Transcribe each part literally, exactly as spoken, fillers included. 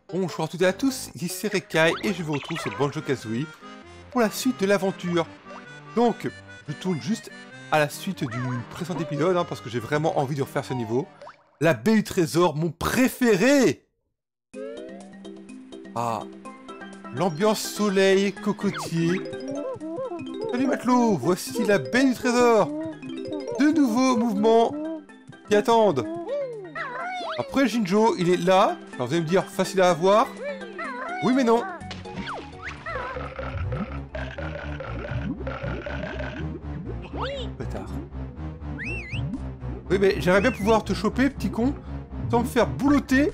Bonjour à toutes et à tous, ici c'est Rekai et je vous retrouve sur Banjo-Kazooie pour la suite de l'aventure. Donc, je tourne juste à la suite du précédent épisode hein, parce que j'ai vraiment envie de refaire ce niveau. La baie du trésor, mon préféré. Ah, l'ambiance soleil, cocotier. Salut matelot, voici la baie du trésor. De nouveaux mouvements qui attendent. Après Jinjo, il est là. Alors vous allez me dire, facile à avoir. Oui mais non. Bâtard. Oui mais j'aimerais bien pouvoir te choper, petit con, sans me faire boulotter.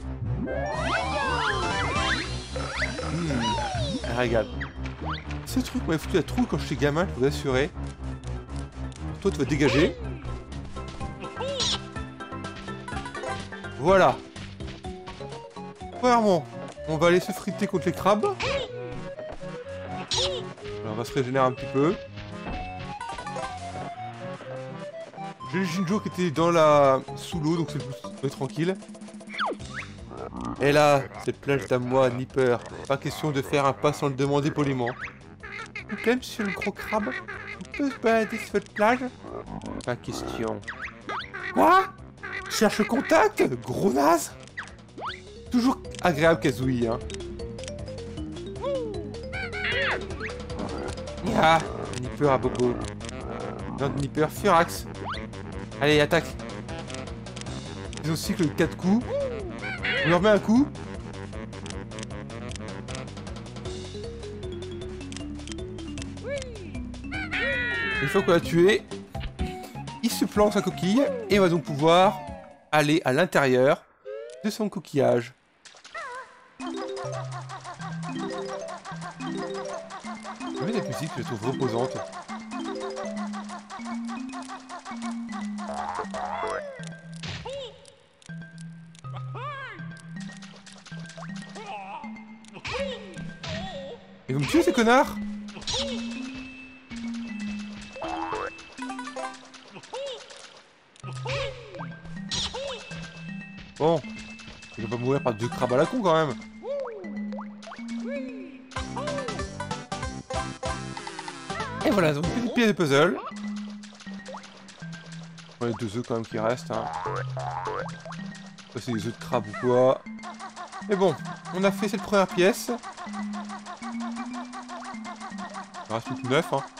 Mmh, un régal. Ce truc m'avait foutu la trouille quand j'étais gamin, je vous assurer. Toi tu vas te dégager. Voilà. Premièrement, on va aller se friter contre les crabes. Alors, on va se régénérer un petit peu. J'ai le Jinjo qui était dans la... sous l'eau, donc c'est plus tranquille. Et là, cette plage d'amour, Nipper. Pas question de faire un pas sans le demander poliment. Vous plaît, monsieur le gros crabe? On peut se balader sur votre plage? Pas question. Quoi? Cherche contact, gros naze. Toujours agréable Kazooie, hein. Ah, Nipper à bobo. Non, Nipper, Furax. Allez, attaque. Ils ont cycle de quatre coups. On leur met un coup. Une fois qu'on l'a tué, il se plante sa coquille et on va donc pouvoir aller à l'intérieur de son coquillage. Je mets la musique, je la trouve reposante. Et vous me tuez ces connards? Bon, je vais pas mourir par deux crabes à la con quand même. Et voilà, donc une pièce de puzzle. Bon, les deux œufs quand même qui restent. Hein. Ça c'est des œufs de crabe ou quoi. Mais bon, on a fait cette première pièce. Il reste plus que neuf. Hein.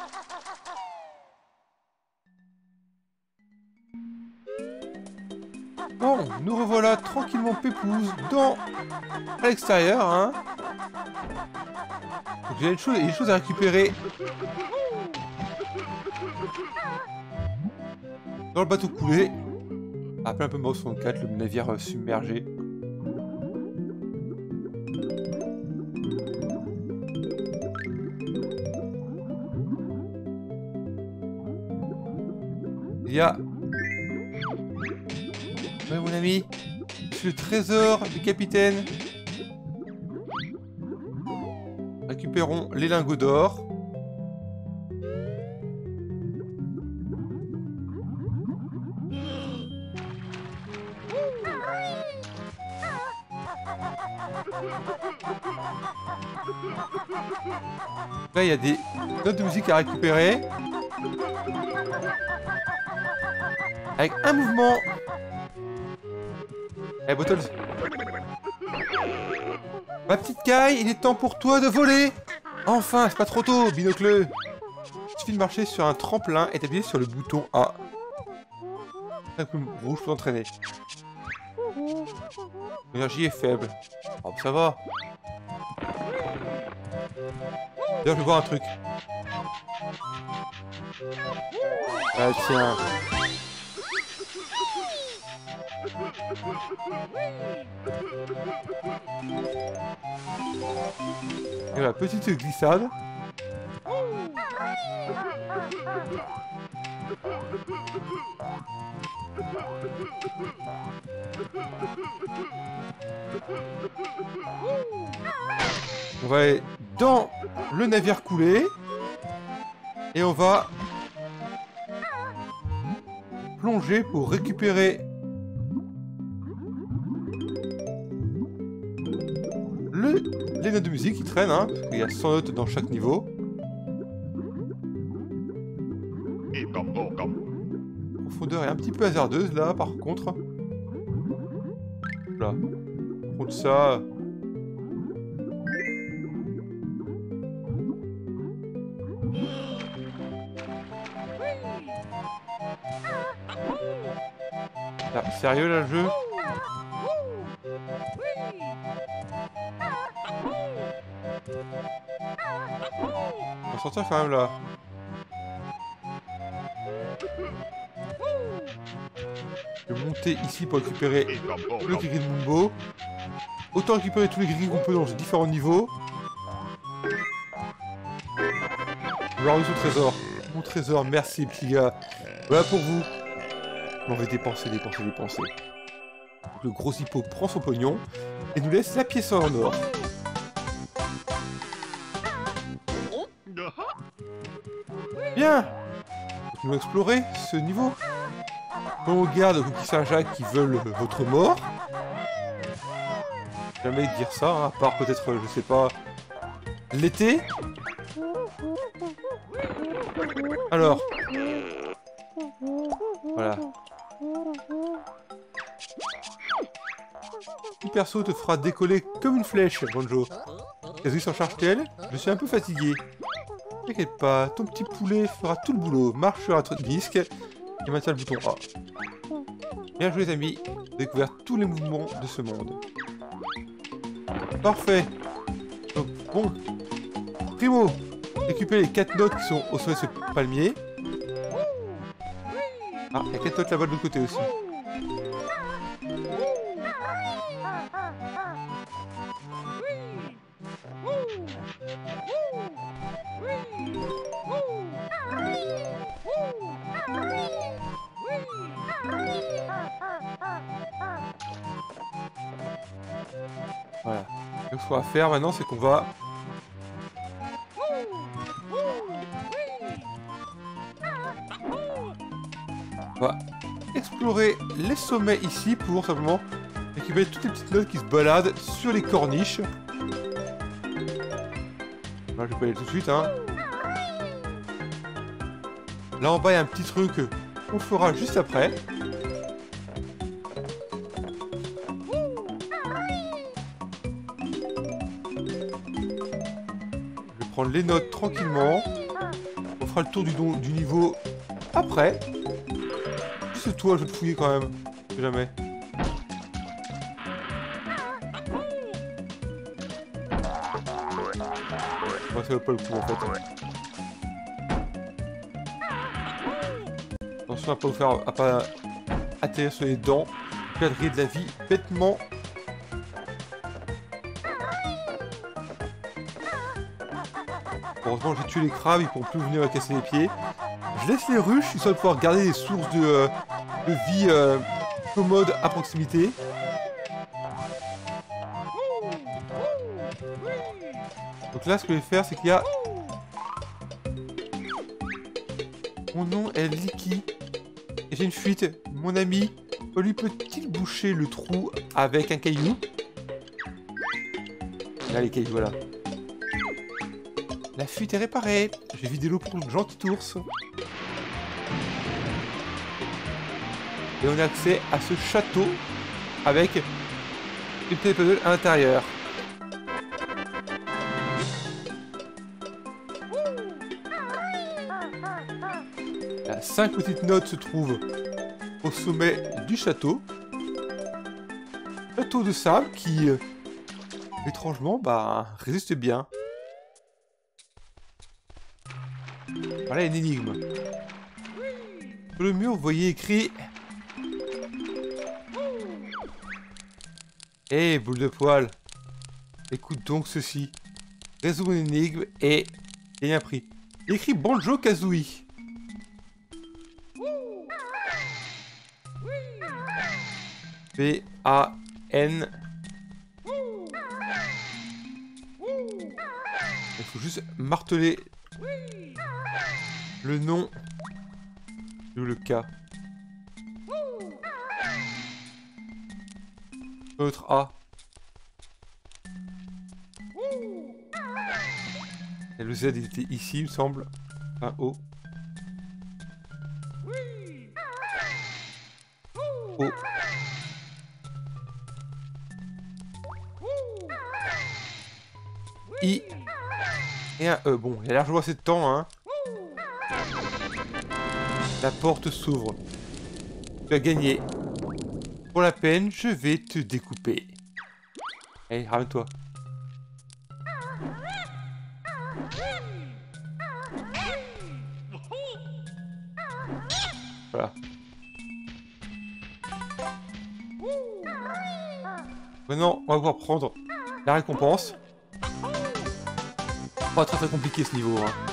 Bon, nous revoilà tranquillement pépouze dans... à l'extérieur. Hein. Donc il y a une chose, une chose à récupérer. Dans le bateau coulé. Appelle un peu Mouse soixante-quatre, le navire euh, submergé. Il y a... Ouais mon ami. C'est le trésor du capitaine. Récupérons les lingots d'or. Là, il y a des notes de musique à récupérer. Avec un mouvement. Eh, Bottles. Ma petite caille, il est temps pour toi de voler. Enfin, c'est pas trop tôt, binocle. Il suffit de marcher sur un tremplin et d'appuyer sur le bouton A. Un coup rouge pour t'entraîner. L'énergie est faible. Oh, ça va. D'ailleurs, je vais voir un truc. Ah, tiens. Et voilà, petite glissade. On va aller dans le navire coulé. Et on va plonger pour récupérer les notes de musique qui traînent, hein, parce qu'il y a cent notes dans chaque niveau. La profondeur est un petit peu hasardeuse là, par contre. Là. Par contre, ça. Ah, sérieux là, le jeu? On va sortir quand même là. Je vais monter ici pour récupérer le Grigri de Mumbo. Autant récupérer tous les Grigri qu'on peut dans ces différents niveaux. Alors, où est son trésor? Mon trésor, merci petit gars. Voilà pour vous. On va dépenser, dépenser, dépenser. Le gros hippo prend son pognon et nous laisse la pièce en or. Bien. Nous allons explorer ce niveau. Quand on regarde Cookie Saint-Jacques qui veulent votre mort. Jamais dire ça, hein, à part peut-être, je sais pas, l'été. Alors. Voilà. Le perso te fera décoller comme une flèche, Banjo. Kazooie s'en charge-t-elle? Je suis un peu fatigué. T'inquiète pas, ton petit poulet fera tout le boulot. Marche sur un disque et maintient le bouton A. Bien joué les amis, vous avez découvert tous les mouvements de ce monde. Parfait. Donc bon. Primo, récupérez les quatre notes qui sont au sommet de ce palmier. Ah, il y a quatre notes là-bas de l'autre côté aussi. Voilà. Donc ce qu'on va faire maintenant, c'est qu'on va... On va explorer les sommets ici pour simplement récupérer toutes les petites notes qui se baladent sur les corniches. Là, je vais pas y aller tout de suite, hein. Là en bas, il y a un petit truc qu'on fera juste après. Je vais prendre les notes tranquillement. On fera le tour du, don, du niveau après. C'est toi, je vais te fouiller quand même. Je sais jamais. Moi, ça vaut pas le coup en fait. Attention à pas vous faire à pas atterrir sur les dents. Perdre de la vie bêtement. Heureusement j'ai tué les crabes, ils pourront plus venir me casser les pieds. Je laisse les ruches, histoire de pouvoir garder des sources de, euh, de vie euh, commode à proximité. Donc là, ce que je vais faire, c'est qu'il y a... Mon nom est Licky. Et j'ai une fuite. Mon ami, lui peut-il boucher le trou avec un caillou? Là, les cailloux, voilà. La fuite est réparée. J'ai vidé l'eau pour le gentil ours. Et on a accès à ce château avec une télé-puzzle à l'intérieur. Cinq petites notes se trouvent au sommet du château. Château de sable qui, euh, étrangement, bah, résiste bien. Voilà une énigme. Sur le mur, vous voyez écrit... Hé, hey, boule de poil. Écoute donc ceci. Résoudre une énigme et... gagne un prix. Il écrit Banjo Kazooie. B A N. Il faut juste marteler le nom ou le K. Autre A. Et le Z il était ici, il me semble. Enfin, haut. Oh. I. Et un E. Bon, il a l'air de assez de temps, hein. La porte s'ouvre. Tu as gagné. Pour la peine, je vais te découper. Allez, ramène-toi. Voilà. Maintenant, on va pouvoir prendre la récompense. Pas très très compliqué ce niveau, hein.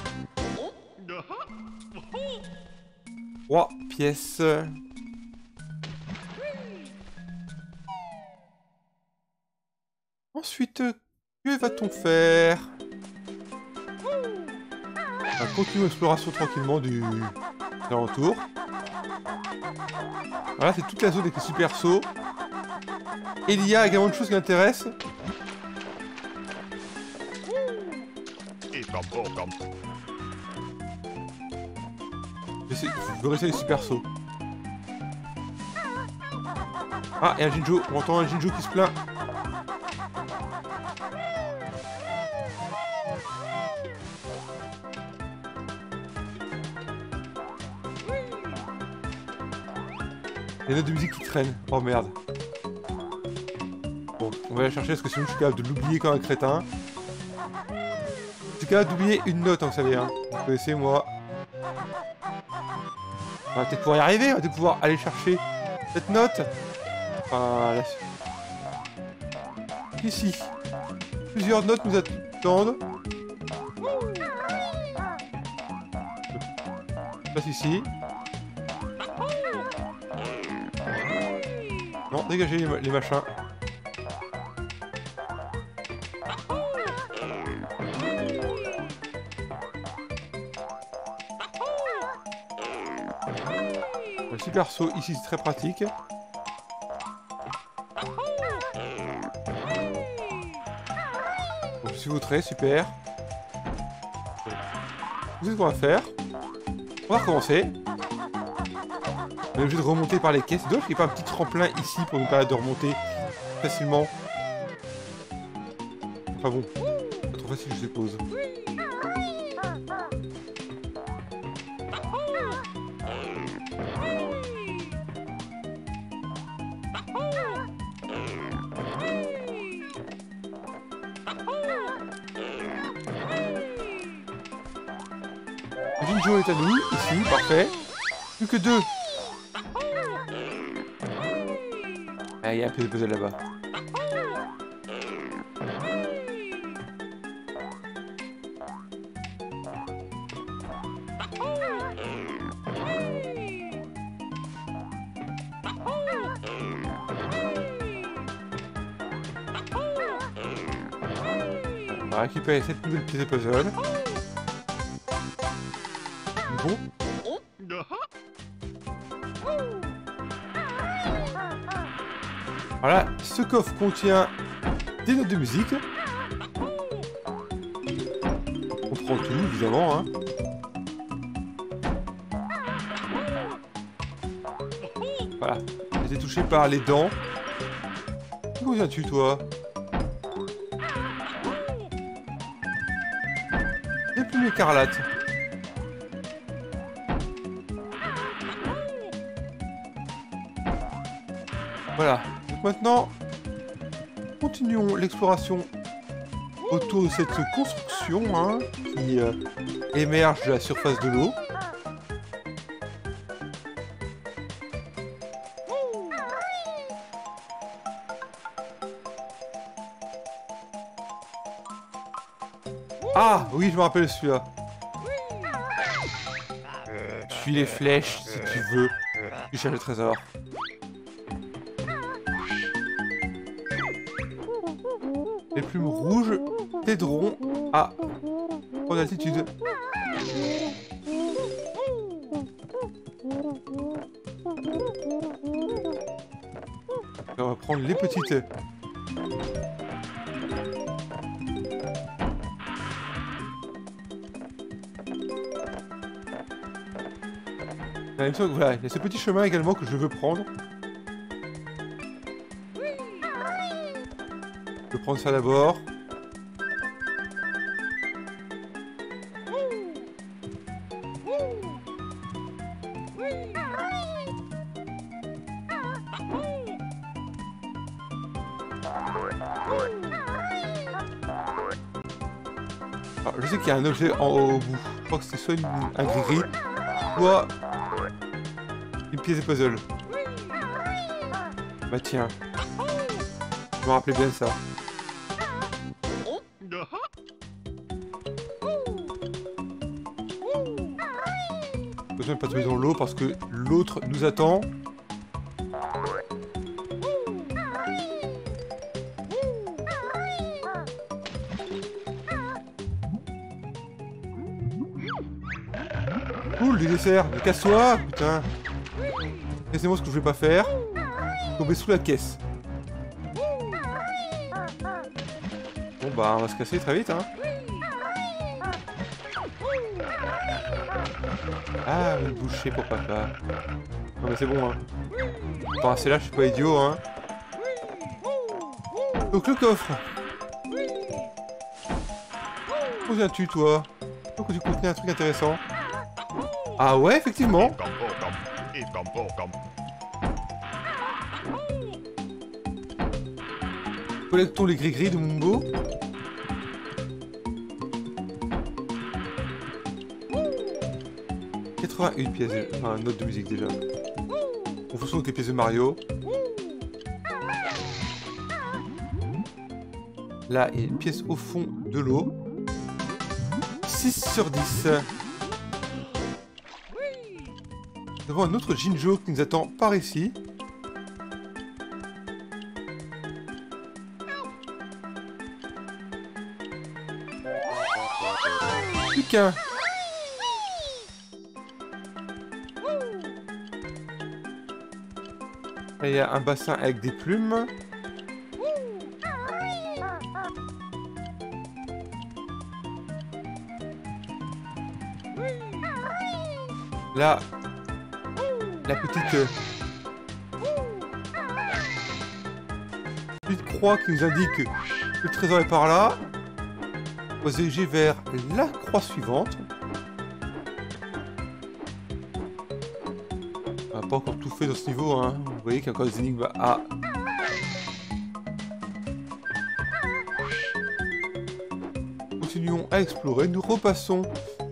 Trois pièces. Ensuite, que va-t-on faire? On va continuer l'exploration tranquillement du alentour. Voilà, c'est toute la zone avec les super sauts. Et il y a également une chose qui m'intéresse. Je veux rester les super sauts. Ah, et un Jinjo. On entend un Jinjo qui se plaint. Les notes de musique qui traînent. Oh merde. Bon, on va la chercher parce que sinon je suis capable de l'oublier comme un crétin. Je suis capable d'oublier une note, hein, vous savez. Hein. Vous connaissez, moi. On va peut-être pouvoir y arriver. On va peut-être pouvoir aller chercher cette note. Enfin, là. Ici. Plusieurs notes nous attendent. Je passe ici. Non, dégagez les, ma les machins. Le super saut ici c'est très pratique. Bon, je suis vautré, super. Vous savez ce qu'on va faire? On va recommencer. On est obligé de remonter par les caisses. C'est dommage qu'il n'y ait pas un petit tremplin ici pour nous permettre de remonter facilement. Enfin bon, pas trop facile je suppose. Jinjo est à nous, ici, parfait. Plus que deux. Ah, il y a un peu de puzzle là-bas. On va récupérer cette nouvelle pièce de puzzle. Bon. Voilà, ce coffre contient des notes de musique. On prend tout, évidemment. Hein. Voilà, j'ai été touché par les dents. D'où viens-tu, toi? Des plumes écarlates. Voilà. Donc maintenant, continuons l'exploration autour de cette construction hein, qui euh, émerge de la surface de l'eau. Ah oui, je me rappelle celui-là. Suis les flèches si tu veux. Tu cherches le trésor. Les plumes rouges t'aideront à prendre l'altitude. On va prendre les petites. il me semble que, voilà, il y a ce petit chemin également que je veux prendre. Je vais prendre ça d'abord. Alors, je sais qu'il y a un objet en haut au bout. Je crois que c'est soit une, un gris-gris, soit une pièce de puzzle. Bah tiens. Je me rappelais bien de ça. Besoin de pas tomber dans l'eau parce que l'autre nous attend. Cool, du dessert. Mais casse-toi, putain. Laissez-moi ce que je vais pas faire. Tomber sous la caisse. Bon bah on va se casser très vite hein. Ah une bouchée pour papa. Non mais c'est bon hein. Enfin c'est là je suis pas idiot hein. Donc le coffre. Où viens-tu toi? Je crois que tu contenais un truc intéressant. Ah ouais effectivement. Collectons les gris-gris de Mumbo. quatre-vingt-une pièces, de... enfin note de musique déjà. On fonctionne avec les pièces de Mario. Là, il y a une pièce au fond de l'eau. six sur dix. Nous avons un autre Jinjo qui nous attend par ici. Plus qu'un. Il y a un bassin avec des plumes. Là, la petite, euh, petite croix qui nous indique que le trésor est par là. On va se diriger vers la croix suivante. On n'a pas encore tout fait dans ce niveau, hein. Vous voyez qu'il y a encore des énigmes à... Continuons à explorer, nous repassons.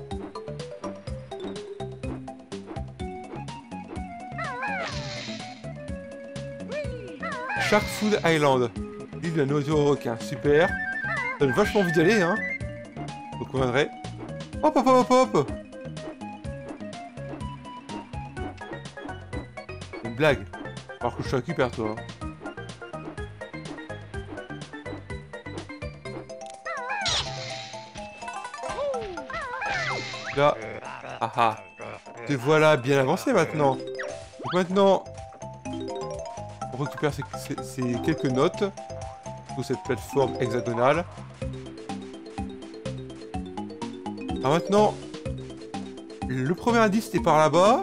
Shark Food Island, l'île de la nourriture au requin, super. Ça donne vachement envie d'y aller, hein. Donc on viendrait. Hop hop hop hop. Une blague. Alors que je te récupère toi. Là. Ah ah. Te voilà bien avancé maintenant. Donc maintenant. On récupère ces, ces, ces quelques notes sur cette plateforme hexagonale. Alors maintenant, le premier indice c'était par là-bas.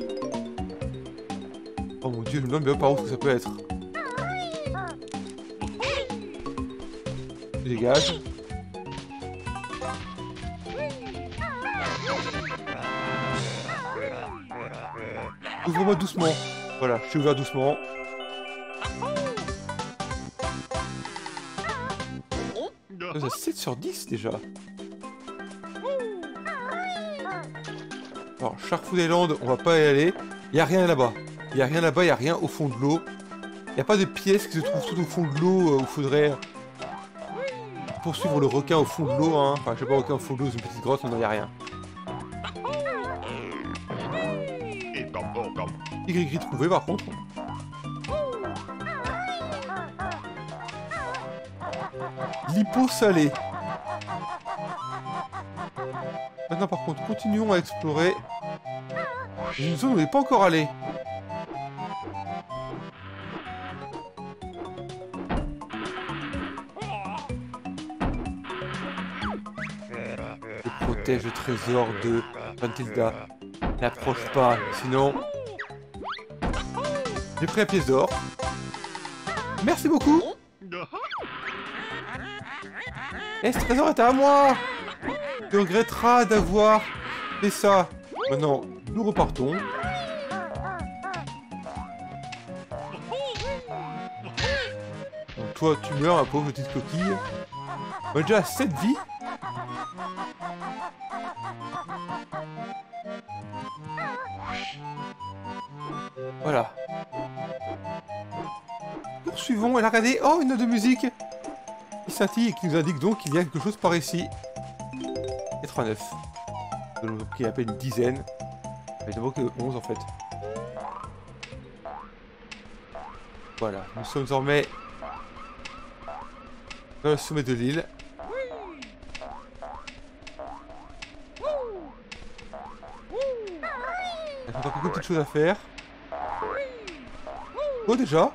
Oh mon dieu, je me demande bien par où que ça peut être. Je dégage. Ouvre-moi doucement. Voilà, je suis ouvert doucement. Ça, sept sur dix déjà. Alors, Shark Food Island, on va pas y aller. Il n'y a rien là-bas. Il n'y a rien là-bas, il n'y a rien au fond de l'eau. Il n'y a pas de pièces qui se trouvent tout au fond de l'eau euh, où il faudrait poursuivre le requin au fond de l'eau. Hein. Enfin, je sais pas, requin au fond de l'eau, c'est une petite grotte, non, il n'y a rien. Petit gris-gris trouvé par contre. L'hippo salé. Maintenant par contre, continuons à explorer une zone où on n'est pas encore allé. Je protège le trésor de Fantilda. N'approche pas, sinon... J'ai pris la pièce d'or. Merci beaucoup. Et ce trésor est à moi. Tu regretteras d'avoir fait ça. Maintenant, nous repartons. Donc toi, tu meurs, ma pauvre petite coquille. On a déjà sept vies. Voilà. Poursuivons, elle a regardé. Oh, une note de musique qui scintille et qui nous indique donc qu'il y a quelque chose par ici. quatre-vingt-neuf. Donc il y a à peine une dizaine. Il n'y en a que onze en fait. Voilà, nous sommes désormais dans le sommet de l'île. Il y a encore quelques petites choses à faire. Oh déjà.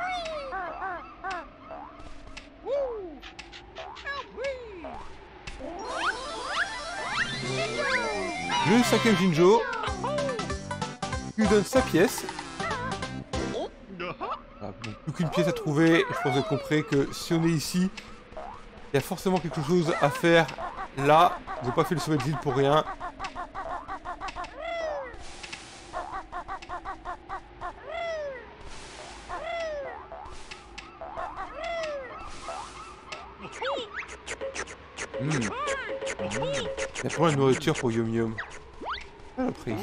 Le cinquième Jinjo lui donne sa pièce. Ah, bon, plus qu'une pièce à trouver. Je pense que vous avez compris que si on est ici, il y a forcément quelque chose à faire là. Ils n'ont pas fait le sommet de l'île pour rien. Mmh. Il y a pas de nourriture pour Yum Yum. Ah, le prix.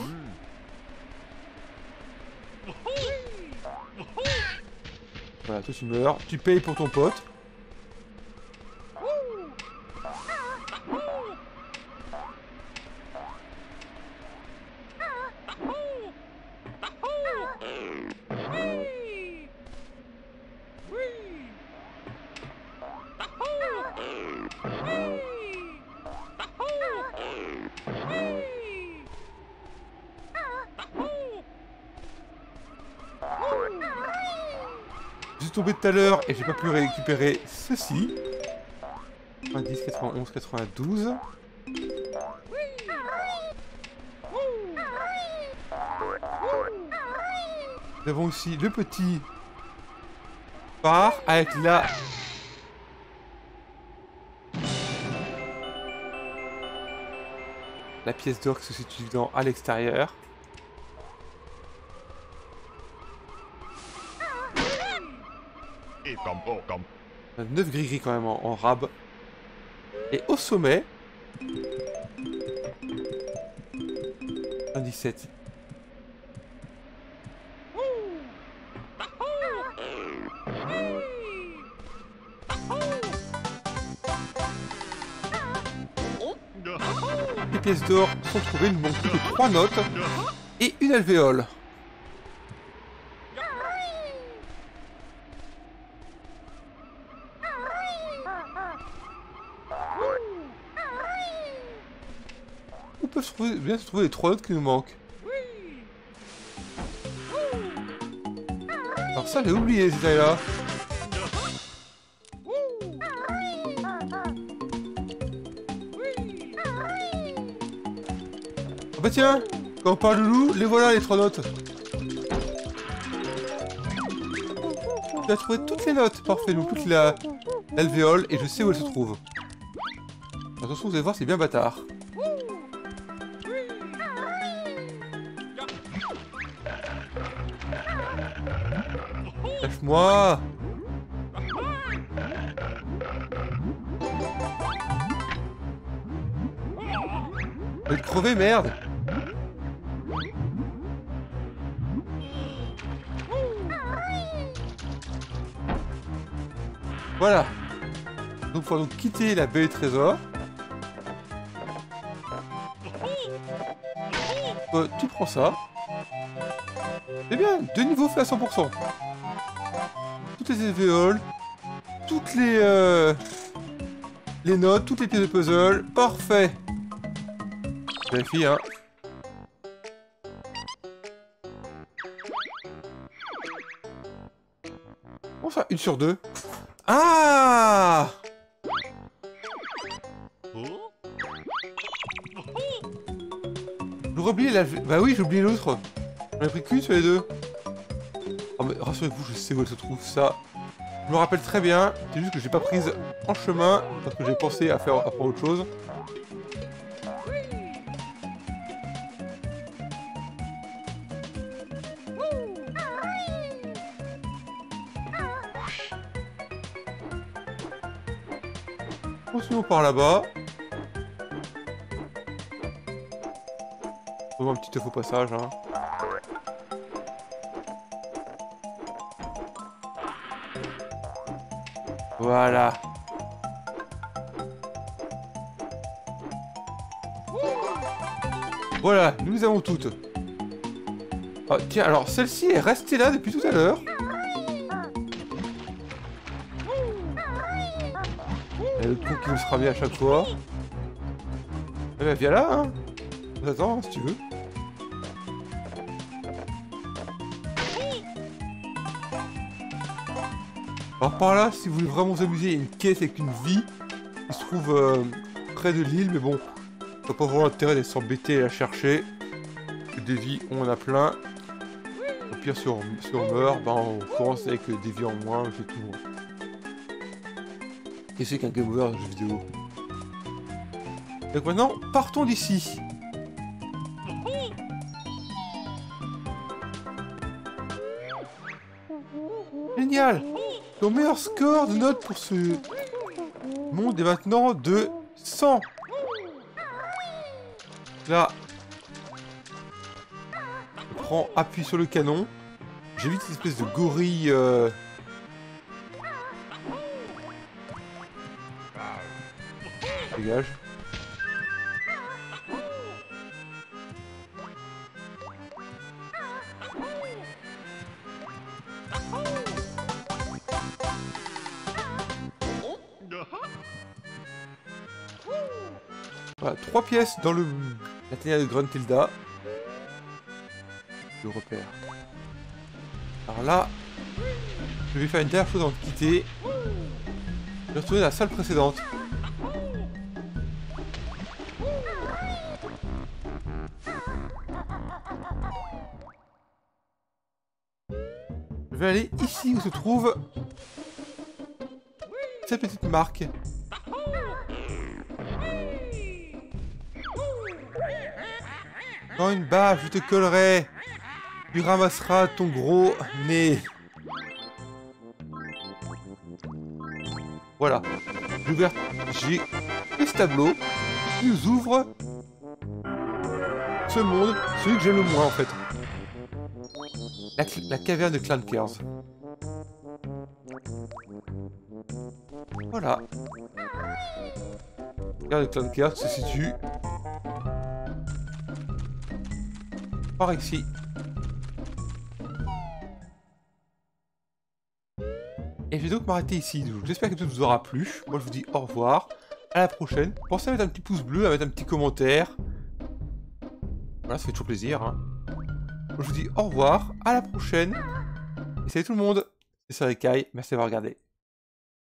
Voilà, toi tu meurs, tu payes pour ton pote. Je suis tombé tout à l'heure et j'ai pas pu récupérer ceci. quatre-vingt-dix, quatre-vingt-onze, quatre-vingt-douze. Nous avons aussi le petit phare avec la... la pièce d'or qui se situe dans à l'extérieur. neuf gris-gris quand même en, en rab. Et au sommet... dix-sept. Les pièces d'or sont trouvées, il ne manque plus que trois notes et une alvéole. On peut se trouver, bien se trouver les trois notes qui nous manquent. Alors ça, j'ai oublié ces détails-là. Ah bah tiens, quand on parle de loup, les voilà les trois notes. Tu as trouvé toutes les notes, parfait, donc toute la l'alvéole, et je sais où elle se trouve. Attention, vous allez voir, c'est bien bâtard. Lâche-moi! Je vais te crever, merde! Voilà! Donc, il faut donc quitter la baie des trésors. Euh, tu prends ça. C'est bien, deux niveaux faits à cent pour cent. Toutes les alvéoles, toutes les euh, les notes, toutes les pièces de puzzle, parfait. Vérifie, hein. Bon ça, une sur deux. Ah! Je J'aurais oublié la... Bah oui, j'ai oublié l'autre. J'en ai pris qu'une sur les deux. Oh mais rassurez-vous, je sais où elle se trouve, ça. Je me rappelle très bien. C'est juste que j'ai pas prise en chemin parce que j'ai pensé à faire, à faire autre chose. Continuons par là-bas. On va un petit œuf au passage, hein. Voilà. Voilà, nous les avons toutes. Oh, tiens, alors celle-ci est restée là depuis tout à l'heure. Et le trou qui nous sera mis à chaque fois. Eh ben viens là, hein. Attends, si tu veux. Alors par là, si vous voulez vraiment vous amuser, il y a une caisse avec une vie qui se trouve euh, près de l'île, mais bon, t'as pas vraiment intérêt d'être s'embêter et la chercher. Des vies, on en a plein. Au pire, si on, si on meurt, ben, on commence avec des vies en moins, c'est tout. Qu'est-ce qu'un game over de jeu vidéo? Donc maintenant, partons d'ici. Génial! Ton meilleur score de note pour ce monde est maintenant de cent. Là, je prends appui sur le canon. J'évite cette espèce de gorille. Euh... Dégage. Voilà, trois pièces dans le l'atelier de Gruntilda. Je repère. Alors là, je vais faire une dernière chose avant de quitter. Je vais retourner à la salle précédente. Je vais aller ici où se trouve cette petite marque. Dans une baffe, je te collerai. Tu ramasseras ton gros nez. Voilà. J'ai ouvert... J'ai ce tableau qui nous ouvre ce monde, celui que j'aime le moins en fait. La, la caverne de Clankers. Voilà. La caverne de Clankers se situe par ici. Et je vais donc m'arrêter ici. J'espère que tout vous aura plu. Moi je vous dis au revoir. À la prochaine. Pensez à mettre un petit pouce bleu, à mettre un petit commentaire. Voilà, ça fait toujours plaisir. Hein. Je vous dis au revoir. À la prochaine. Et salut tout le monde. C'est Sarikai. Merci d'avoir regardé.